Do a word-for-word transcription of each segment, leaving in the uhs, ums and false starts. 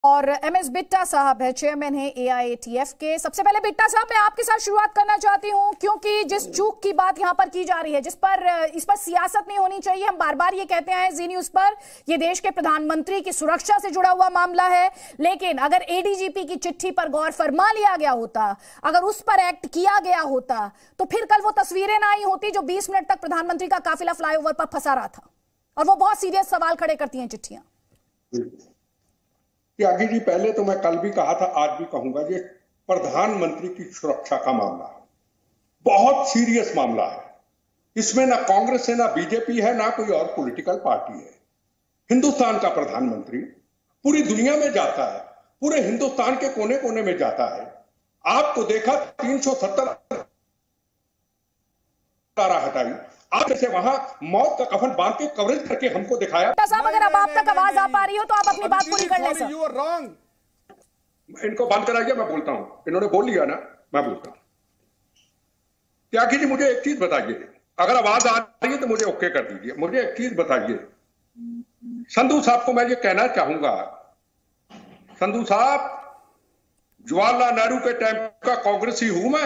और M S Bitta साहब है, चेयरमैन है ए आई ए टी एफ के। सबसे पहले बिट्टा साहब, मैं आपके साथ शुरुआत करना चाहती हूं क्योंकि जिस चूक की बात यहां पर की जा रही है, जिस पर इस पर सियासत नहीं होनी चाहिए, हम बार बार ये कहते हैं जी न्यूज पर, ये देश के प्रधानमंत्री की सुरक्षा से जुड़ा हुआ मामला है। लेकिन अगर ए डी जी पी की चिट्ठी पर गौर फरमा लिया गया होता, अगर उस पर एक्ट किया गया होता, तो फिर कल वो तस्वीरें ना आई होती जो बीस मिनट तक प्रधानमंत्री का काफिला फ्लाईओवर पर फंसा रहा था। और वो बहुत सीरियस सवाल खड़े करती हैं चिट्ठियां। त्यागी जी, पहले तो मैं कल भी कहा था, आज भी कहूंगा, ये प्रधानमंत्री की सुरक्षा का मामला है, बहुत सीरियस मामला है। इसमें ना कांग्रेस है, ना बीजेपी है, ना कोई और पॉलिटिकल पार्टी है। हिंदुस्तान का प्रधानमंत्री पूरी दुनिया में जाता है, पूरे हिंदुस्तान के कोने कोने में जाता है। आपको देखा तीन सौ सत्तर हटाई, आप से वहां मौत का कफन बांध के कवरेज करके हमको दिखाया। साहब, अगर अब आप तक आवाज आ पा रही हो तो आप अपनी बात पूरी कर लें सर। You are wrong. इनको बंद कराइए, मैं बोलता हूं। इन्होंने बोल लिया ना, मैं बोलता हूं। त्यागी जी, मुझे एक चीज बताइए, अगर आवाज आ रही है तो मुझे ओके कर दीजिए। मुझे एक चीज बताइए, संधू साहब को मैं ये कहना चाहूंगा, संधू साहब, जवाहरलाल नेहरू के टाइम का कांग्रेसी हूं मैं।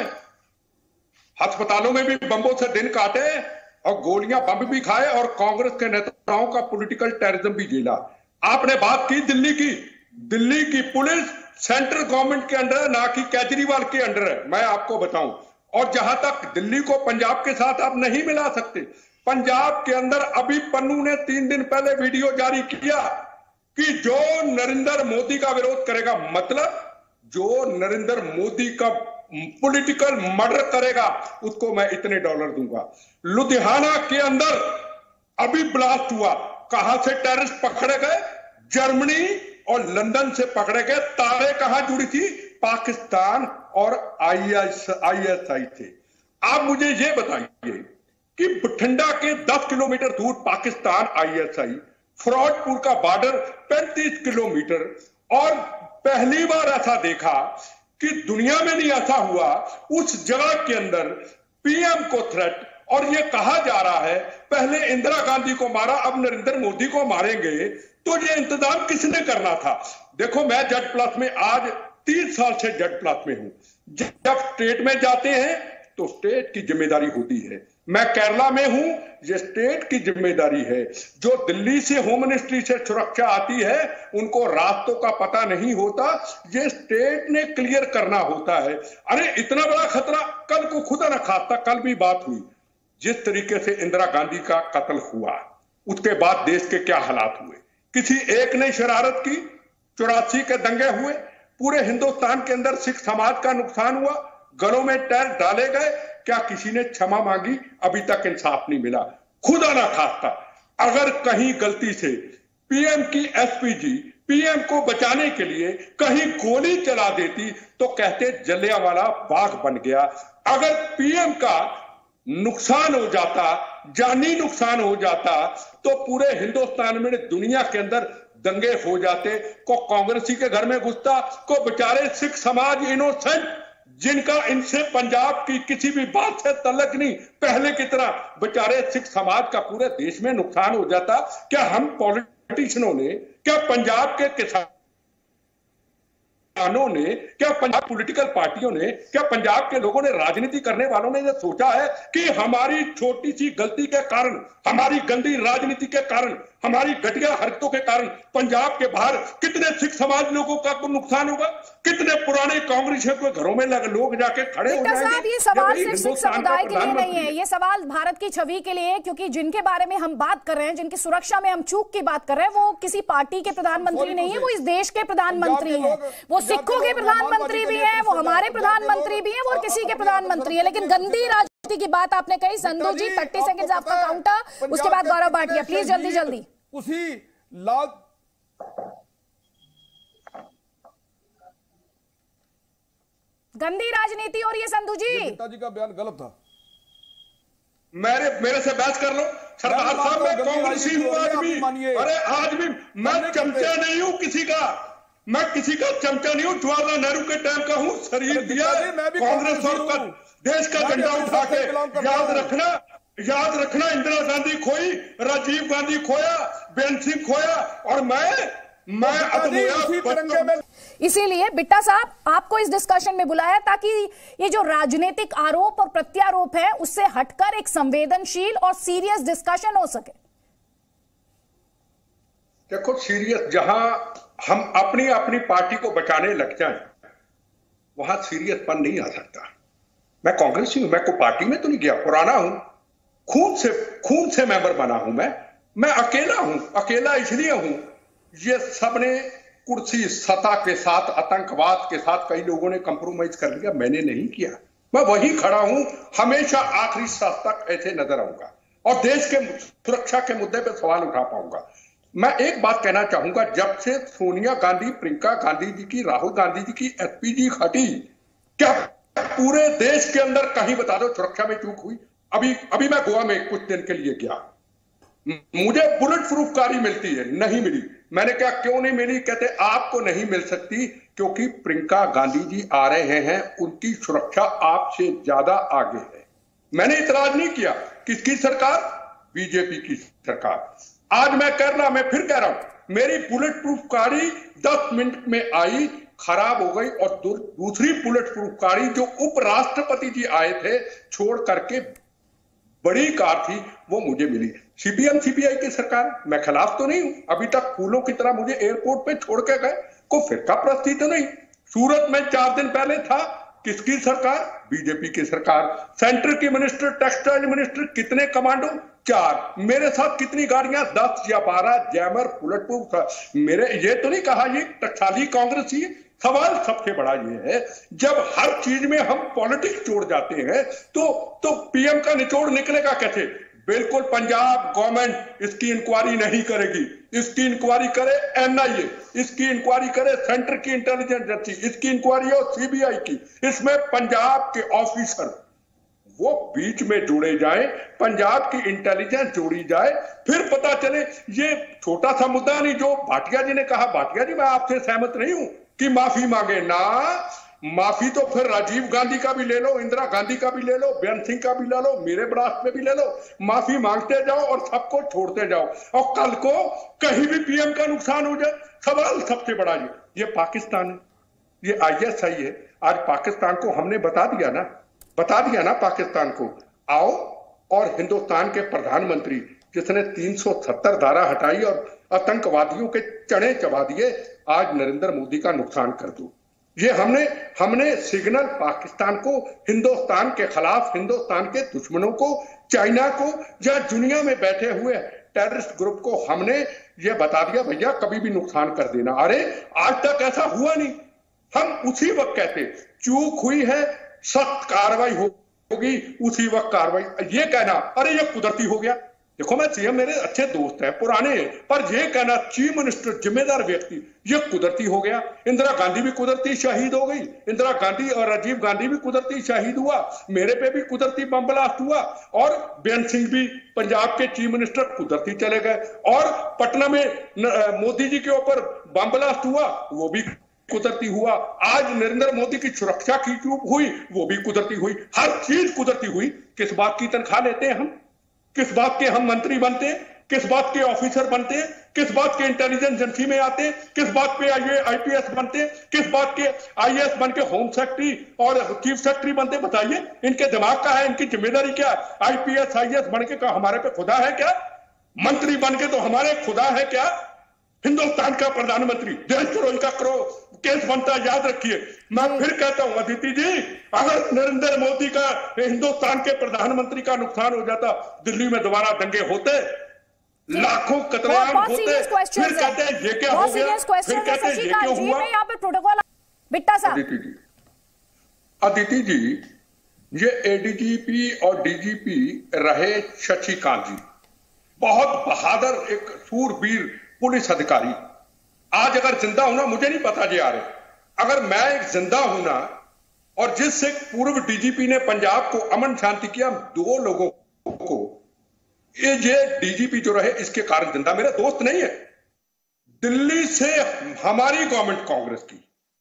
अस्पतालों में भी बम्बों से दिन काटे और गोलियां बम भी खाए और कांग्रेस के नेताओं का पॉलिटिकल टेररिज्म भी झेला। आपने बात की दिल्ली की, दिल्ली की पुलिस सेंट्रल गवर्नमेंट के अंडर है, ना कि केजरीवाल के अंडर है, मैं आपको बताऊं। और जहां तक दिल्ली को पंजाब के साथ आप नहीं मिला सकते, पंजाब के अंदर अभी पन्नू ने तीन दिन पहले वीडियो जारी किया कि जो नरेंद्र मोदी का विरोध करेगा, मतलब जो नरेंद्र मोदी का पॉलिटिकल मर्डर करेगा, उसको मैं इतने डॉलर दूंगा। लुधियाना के अंदर अभी ब्लास्ट हुआ, कहां से टेररिस्ट पकड़े गए? जर्मनी और लंदन से पकड़े गए। तारे कहां जुड़ी थी? पाकिस्तान और आई एस आई थे। आप मुझे यह बताइए कि बठिंडा के दस किलोमीटर दूर Pakistan, I S I, Firozpur का बॉर्डर पैंतीस किलोमीटर, और पहली बार ऐसा देखा कि दुनिया में नहीं ऐसा हुआ, उस जगह के अंदर पीएम को थ्रेट, और ये कहा जा रहा है पहले इंदिरा गांधी को मारा, अब नरेंद्र मोदी को मारेंगे। तो ये इंतजाम किसने करना था? देखो, मैं जेड प्लस में आज तीस साल से जेड प्लस में हूं। जब स्टेट में जाते हैं तो स्टेट की जिम्मेदारी होती है। मैं केरला में हूं, ये स्टेट की जिम्मेदारी है। जो दिल्ली से होम मिनिस्ट्री से सुरक्षा आती है, उनको रास्तों का पता नहीं होता, ये स्टेट ने क्लियर करना होता है। अरे इतना बड़ा खतरा, कल को खुदा न खास्ता, कल भी बात हुई, जिस तरीके से इंदिरा गांधी का कत्ल हुआ, उसके बाद देश के क्या हालात हुए। किसी एक ने शरारत की, चौरासी के दंगे हुए, पूरे हिंदुस्तान के अंदर सिख समाज का नुकसान हुआ, गलों में टैर डाले गए, क्या किसी ने क्षमा मांगी? अभी तक इंसाफ नहीं मिला। खुदा ना खास्ता अगर कहीं गलती से पीएम की एसपीजी पीएम को बचाने के लिए कहीं गोली चला देती तो कहते जलियांवाला बाग बन गया। अगर पीएम का नुकसान हो जाता, जानी नुकसान हो जाता, तो पूरे हिंदुस्तान में, दुनिया के अंदर दंगे हो जाते। को कांग्रेसी के घर में घुसता, को बेचारे सिख समाज इनोसेंट, जिनका इनसे पंजाब की किसी भी बात से तल्लुक नहीं, पहले की तरह बेचारे सिख समाज का पूरे देश में नुकसान हो जाता। क्या हम पॉलिटिशियनों ने, क्या पंजाब के किसान किसानों ने, क्या पंजाब पॉलिटिकल पार्टियों ने, क्या पंजाब के लोगों ने, राजनीति करने वालों ने यह सोचा है कि हमारी छोटी सी गलती के कारण, हमारी गंदी राजनीति के कारण, हमारी घटिया हरकतों के कारण पंजाब के बाहर कितने सिख समाज लोगों का को नुकसान होगा? कितने पुराने कांग्रेस के घरों में लोग जाके खड़े हो जाएंगे? ये सवाल सिर्फ सिख समुदाय के लिए नहीं है, ये सवाल भारत की छवि के लिए है, क्योंकि जिनके बारे में हम बात कर रहे हैं, जिनकी सुरक्षा में हम चूक की बात कर रहे हैं, वो किसी पार्टी के प्रधानमंत्री नहीं है, वो इस देश के प्रधानमंत्री हैं। वो सिखों के प्रधानमंत्री भी हैं, वो हमारे प्रधानमंत्री भी हैं, वो किसी के प्रधानमंत्री है। लेकिन गंदी राजनीति की बात आपने कही। संधू जी, थर्टी सेकेंड आपका काउंटर, उसके बाद गौरव भाटिया, प्लीज जल्दी जल्दी। उसी लाल गंदी राजनीति हो रही है संधू जी। बिट्टा जी का बयान गलत था। मेरे मेरे से बहस कर लो सरदार साहब, मैं कांग्रेसी हूं आज भी। अरे आज भी मैं चमचा नहीं हूं किसी का, मैं किसी का चमचा नहीं हूं। जवाहरलाल नेहरू के टाइम का हूं, शरीर दिया कांग्रेस और देश का झंडा उठा के। याद रखना, याद रखना, इंदिरा गांधी खोई, राजीव गांधी खोया, बेन सिंह खोया, और मैं मैं उसी तिरंगे में। इसीलिए बिट्टा साहब आपको इस डिस्कशन में बुलाया ताकि ये जो राजनीतिक आरोप और प्रत्यारोप है उससे हटकर एक संवेदनशील और सीरियस डिस्कशन हो सके। देखो, सीरियस जहां हम अपनी अपनी पार्टी को बचाने लग जाएं, वहां सीरियसपन नहीं आ सकता। मैं कांग्रेसी हूं, मैं कोई पार्टी में तो नहीं गया, पुराना हूं, खून से खून से मेंबर बना हूं। मैं मैं अकेला हूं। अकेला इसलिए हूं, ये सबने कुर्सी सत्ता के साथ, आतंकवाद के साथ कई लोगों ने कंप्रोमाइज कर लिया, मैंने नहीं किया। मैं वही खड़ा हूं, हमेशा आखिरी सांस तक ऐसे नजर आऊंगा और देश के सुरक्षा के मुद्दे पर सवाल उठा पाऊंगा। मैं एक बात कहना चाहूंगा, जब से सोनिया गांधी, प्रियंका गांधी जी की, राहुल गांधी जी की एसपीजी हटी, क्या पूरे देश के अंदर कहीं बता दो सुरक्षा में चूक हुई? अभी अभी मैं गोवा में कुछ दिन के लिए गया, मुझे बुलेट प्रूफ गाड़ी मिलती है, नहीं मिली। मैंने कहा क्यों नहीं मिली? कहते आपको नहीं मिल सकती क्योंकि प्रियंका गांधी जी आ रहे हैं, उनकी सुरक्षा आपसे ज्यादा आगे है। मैंने इतराज नहीं किया। किसकी सरकार? बीजेपी की सरकार। आज मैं कह रहा मैं फिर कह रहा हूं, मेरी बुलेट प्रूफ गाड़ी दस मिनट में आई, खराब हो गई, और दूसरी बुलेट प्रूफ गाड़ी जो उपराष्ट्रपति जी आए थे छोड़ करके बड़ी कार थी, वो मुझे मिली। सीपीएम सीपीआई की सरकार, मैं खिलाफ तो नहीं हूं, अभी तक फूलों की तरह मुझे एयरपोर्ट पे छोड़ के गए, कोई फिरका प्रस्ती तो नहीं। सूरत में चार दिन पहले था, किसकी सरकार? बीजेपी की सरकार। सेंटर की मिनिस्टर, टेक्सटाइल मिनिस्टर, कितने कमांडो? चार। मेरे साथ कितनी गाड़ियां? दस या बारह जैमर बुलेट प्रूफ। मेरे ये तो नहीं कहा ये टकसाली कांग्रेसी। सवाल सबसे बड़ा ये है, जब हर चीज में हम पॉलिटिक्स जोड़ जाते हैं तो तो पीएम का निचोड़ निकलेगा कैसे? बिल्कुल, पंजाब गवर्नमेंट इसकी इंक्वायरी नहीं करेगी, इसकी इंक्वायरी करे एनआईए, इसकी इंक्वायरी करे सेंटर की इंटेलिजेंस एजेंसी, इसकी इंक्वायरी हो सीबीआई की। इसमें पंजाब के ऑफिसर वो बीच में जोड़े जाए, पंजाब की इंटेलिजेंस जोड़ी जाए, फिर पता चले। ये छोटा सा मुद्दा नहीं जो भाटिया जी ने कहा। भाटिया जी, मैं आपसे सहमत नहीं हूं कि माफी मांगे ना। माफी तो फिर राजीव गांधी का भी ले लो, इंदिरा गांधी का भी ले लो, बेन सिंह का भी ले लो, मेरे ब्रास्ट में भी ले लो। माफी मांगते जाओ और सबको छोड़ते जाओ, और कल को कहीं भी पीएम का नुकसान हो जाए। सवाल सबसे बड़ा ये ये पाकिस्तान है, ये आईएसआई है। आज पाकिस्तान को हमने बता दिया ना, बता दिया ना पाकिस्तान को, आओ और हिंदुस्तान के प्रधानमंत्री जिसने तीन सौ सत्तर धारा हटाई और आतंकवादियों के चने चबा दिए, आज नरेंद्र मोदी का नुकसान कर दो। ये हमने हमने सिग्नल पाकिस्तान को, हिंदुस्तान के खिलाफ, हिंदुस्तान के दुश्मनों को, चाइना को, या दुनिया में बैठे हुए टेररिस्ट ग्रुप को हमने ये बता दिया, भैया कभी भी नुकसान कर देना। अरे आज तक ऐसा हुआ नहीं। हम उसी वक्त कहते चूक हुई है, सख्त कार्रवाई होगी, उसी वक्त कार्रवाई। ये कहना अरे ये कुदरती हो गया। देखो, मैं सीएम, मेरे अच्छे दोस्त हैं, पुराने हैं, पर ये कहना चीफ मिनिस्टर, जिम्मेदार व्यक्ति, ये कुदरती हो गया। इंदिरा गांधी भी कुदरती शहीद हो गई, इंदिरा गांधी और राजीव गांधी भी कुदरती शहीद हुआ, मेरे पे भी कुदरती बम ब्लास्ट हुआ, और बेन सिंह भी पंजाब के चीफ मिनिस्टर कुदरती चले गए, और पटना में मोदी जी के ऊपर बम ब्लास्ट हुआ, वो भी कुदरती हुआ। आज नरेंद्र मोदी की सुरक्षा की चूक हुई, वो भी कुदरती हुई। हर चीज कुदरती हुई। किस बात की तनख्वाह लेते हैं हम? किस बात के हम मंत्री बनते हैं? किस बात के ऑफिसर बनते हैं? किस बात के इंटेलिजेंस एजेंसी में आते हैं? किस बात पे आईपीएस बनते हैं? किस बात के आईएएस बन के होम सेक्रेटरी और चीफ सेक्रेटरी बनते? बताइए, इनके दिमाग का है, इनकी जिम्मेदारी क्या? आईपीएस आईएएस बन के हमारे पे खुदा है क्या? मंत्री बन के तो हमारे खुदा है क्या? हिंदुस्तान का प्रधानमंत्री, देश द्रोही का करो केस बनता, याद रखिए। मैं फिर कहता हूं अदिति जी, अगर नरेंद्र मोदी का, हिंदुस्तान के प्रधानमंत्री का नुकसान हो जाता, दिल्ली में दोबारा दंगे होते, लाखों कतलेआम होते, फिर कहते हैं ये क्या हो गया, फिर कहते हैं ये क्यों हुआ। यहाँ पर प्रोटोकॉल बिट्टा साहब। अदिति जी, अदिति जी, ये एडीजीपी और डीजीपी रहे शशिकांत जी, बहुत बहादुर, एक सूरवीर पुलिस अधिकारी। आज अगर जिंदा हूं ना, मुझे नहीं पता जी आ रहे, अगर मैं एक जिंदा हूं ना, और जिससे पूर्व डीजीपी ने पंजाब को अमन शांति किया, दो लोगों को, ये ये डीजीपी जो रहे इसके कारण जिंदा, मेरा दोस्त नहीं है, दिल्ली से हमारी गवर्नमेंट कांग्रेस की,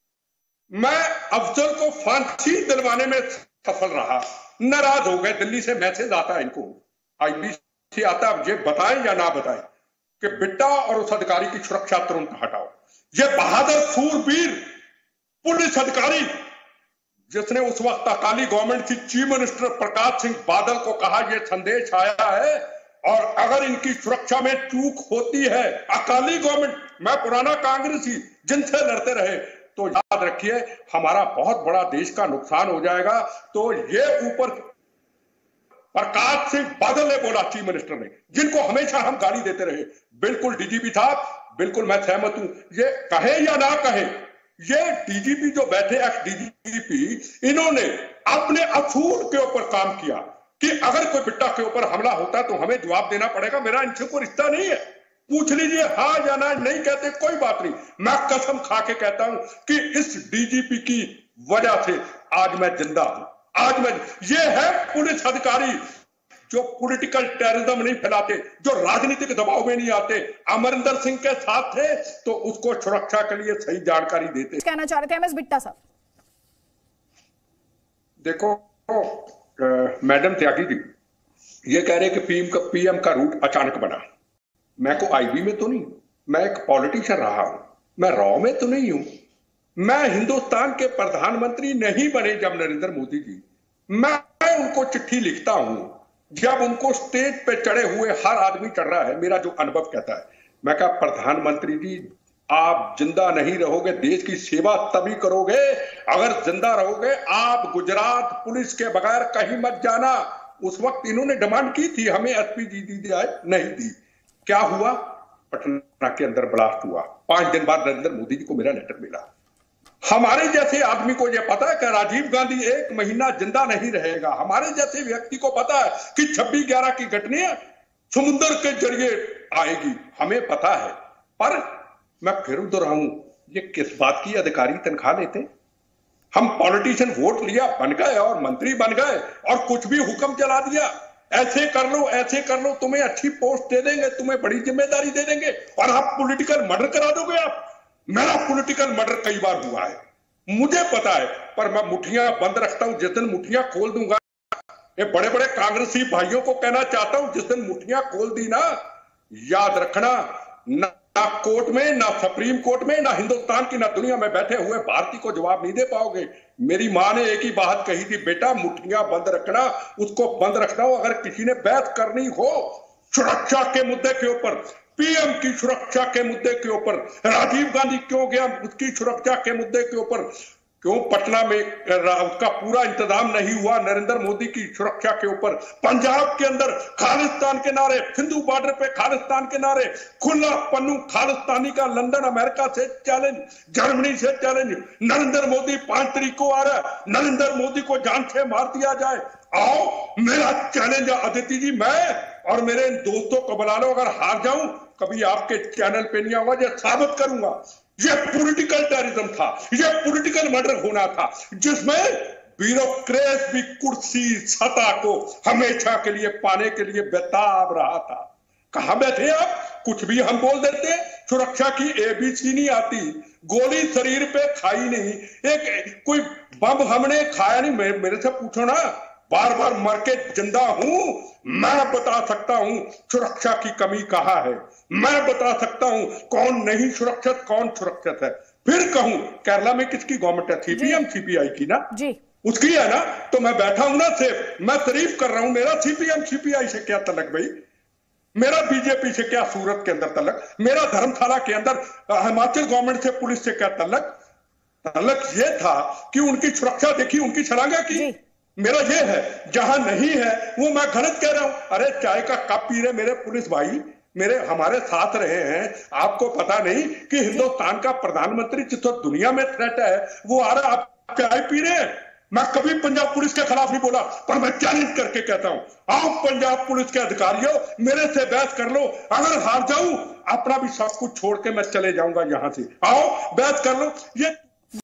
मैं अफजल को फांसी दिलवाने में सफल रहा। नाराज हो गए, दिल्ली से मैसेज आता है इनको, आईपीसी आता है, ये बताएं या ना बताएं कि बिट्टा और उस अधिकारी की सुरक्षा तुरंत हटाओ। ये बहादुर सूरवीर पुलिस अधिकारी जिसने उस वक्त अकाली गवर्नमेंट की चीफ मिनिस्टर प्रकाश सिंह बादल को कहा यह संदेश आया है और अगर इनकी सुरक्षा में चूक होती है, अकाली गवर्नमेंट, मैं पुराना कांग्रेसी जिनसे लड़ते रहे, तो याद रखिए हमारा बहुत बड़ा देश का नुकसान हो जाएगा। तो ये ऊपर प्रकाश सिंह बादल ने बोला, चीफ मिनिस्टर ने, जिनको हमेशा हम गाली देते रहे, बिल्कुल डीजीपी साहब, बिल्कुल मैं सहमत हूं, ये कहे या ना कहे, ये डीजीपी जो बैठे एक्स डीजीपी, इन्होंने अपने असूल के ऊपर काम किया कि अगर कोई बिट्टा के ऊपर हमला होता है तो हमें जवाब देना पड़ेगा, मेरा इनसे कोई रिश्ता नहीं है, पूछ लीजिए, हाँ या ना, नहीं कहते कोई बात नहीं। मैं कसम खा के कहता हूं कि इस डीजीपी की वजह से आज मैं जिंदा हूं। आज मैं, ये है पुलिस अधिकारी जो पॉलिटिकल टेररिज्म नहीं फैलाते, जो राजनीतिक दबाव में नहीं आते। अमरिंदर सिंह के साथ थे तो उसको सुरक्षा के लिए सही जानकारी देते। कहना चाह रहे थे एम एस बिट्टा साहब। देखो मैडम त्यागी जी ये कह रहे कि पीएम का पीएम का रूट अचानक बना। मैं को आईबी में तो नहीं, मैं एक पॉलिटिशियन रहा हूं, मैं रॉ में तो नहीं हूं। मैं हिंदुस्तान के प्रधानमंत्री नहीं बने जब नरेंद्र मोदी जी, मैं उनको चिट्ठी लिखता हूं जब उनको स्टेज पे चढ़े हुए हर आदमी चढ़ रहा है। मेरा जो अनुभव कहता है, मैं कहा प्रधानमंत्री जी आप जिंदा नहीं रहोगे, देश की सेवा तभी करोगे अगर जिंदा रहोगे। आप गुजरात पुलिस के बगैर कहीं मत जाना। उस वक्त इन्होंने डिमांड की थी हमें एसपी जी दी जाए, नहीं दी। क्या हुआ? पटना के अंदर ब्लास्ट हुआ। पांच दिन बाद नरेंद्र मोदी जी को मेरा लेटर मिला। हमारे जैसे आदमी को यह पता है कि राजीव गांधी एक महीना जिंदा नहीं रहेगा। हमारे जैसे व्यक्ति को पता है कि छब्बीस ग्यारह की घटना समुद्र के जरिए आएगी, हमें पता है। पर मैं फिर दोहराऊं, ये किस बात की अधिकारी तनख्वाह लेते? हम पॉलिटिशियन वोट लिया, बन गए और मंत्री बन गए और कुछ भी हुक्म चला दिया, ऐसे कर लो ऐसे कर लो, तुम्हें अच्छी पोस्ट दे देंगे, तुम्हें बड़ी जिम्मेदारी दे देंगे और आप पॉलिटिकल मर्डर करा दोगे। आप, मेरा पॉलिटिकल मर्डर कई बार हुआ है, मुझे पता है, पर मैं मुठ्ठियां बंद रखता हूं। जिस दिन मुठ्ठियां खोल दूंगा, ये बड़े बड़े कांग्रेसी भाइयों को कहना चाहता हूं, जिस दिन मुठ्ठियां खोल दी ना, याद रखना, ना कोर्ट में, ना सुप्रीम कोर्ट में, ना हिंदुस्तान की ना दुनिया में बैठे हुए भारतीय को जवाब नहीं दे पाओगे। मेरी मां ने एक ही बात कही थी, बेटा मुठ्ठियां बंद रखना, उसको बंद रखना हो। अगर किसी ने बहस करनी हो सुरक्षा के मुद्दे के ऊपर, पीएम की सुरक्षा के मुद्दे के ऊपर, राजीव गांधी क्यों गया उसकी सुरक्षा के मुद्दे के ऊपर, क्यों पटना में उसका पूरा इंतजाम नहीं हुआ नरेंद्र मोदी की सुरक्षा के ऊपर, पंजाब के अंदर खालिस्तान के नारे, सिंधु बॉर्डर पे खालिस्तान के नारे, खुला पन्नू खालिस्तानी का, लंदन अमेरिका से चैलेंज, जर्मनी से चैलेंज, नरेंद्र मोदी पांच तारीख को आ रहा है, नरेंद्र मोदी को जान से मार दिया जाए। आओ, मेरा चैलेंज है अदिति जी, मैं और मेरे इन दोस्तों को बुला लो। अगर हार जाऊं, कभी आपके चैनल पे नहीं आऊंगा, ये साबित करूंगा ये पॉलिटिकल टेररिज्म था, ये पॉलिटिकल मर्डर होना था, जिसमें ब्यूरोक्रेट भी कुर्सी सत्ता को हमेशा के लिए पाने के लिए बेताब रहा था। कहां बैठे आप? कुछ भी हम बोल देते, सुरक्षा की एबीसी नहीं आती, गोली शरीर पे खाई नहीं, एक कोई बम हमने खाया नहीं। मेरे से पूछो ना, बार बार मर के जिंदा हूं, मैं बता सकता हूं सुरक्षा की कमी कहां है, मैं बता सकता हूं कौन नहीं सुरक्षित, कौन सुरक्षित है। फिर कहूं केरला में किसकी गवर्नमेंट है? सीपीएम सीपीआई की ना जी, उसकी है ना। तो मैं बैठा हूं ना सेफ, मैं तारीफ कर रहा हूं। मेरा सीपीएम सीपीआई से क्या तलक भाई, मेरा बीजेपी से क्या सूरत के अंदर तलक, मेरा धर्मशाला के अंदर हिमाचल गवर्नमेंट से पुलिस से क्या तलक? तलक ये था कि उनकी सुरक्षा देखी, उनकी छलांगा की। मेरा ये है, जहां नहीं है वो मैं गलत कह रहा हूं। अरे चाय का कप पी रहे मेरे पुलिस भाई, मेरे हमारे साथ रहे हैं। आपको पता नहीं कि हिंदुस्तान का प्रधानमंत्री जितो दुनिया में थ्रेट है, वो आ रहा, आप चाय पी रहे हैं। मैं कभी पंजाब पुलिस के खिलाफ नहीं बोला, पर मैं चैलेंज करके कहता हूं, आओ पंजाब पुलिस के अधिकारियों, मेरे से बहस कर लो। अगर हार जाऊं, अपना भी सब कुछ छोड़ के मैं चले जाऊंगा यहां से। आओ बहस कर लो। ये